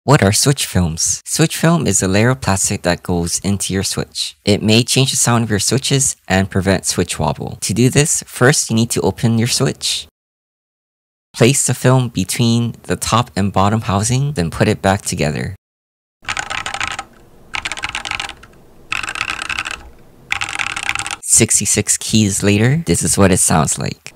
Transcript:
What are switch films? Switch film is a layer of plastic that goes into your switch. It may change the sound of your switches and prevent switch wobble. To do this, first you need to open your switch. Place the film between the top and bottom housing, then put it back together. "66 keys later, this is what it sounds like.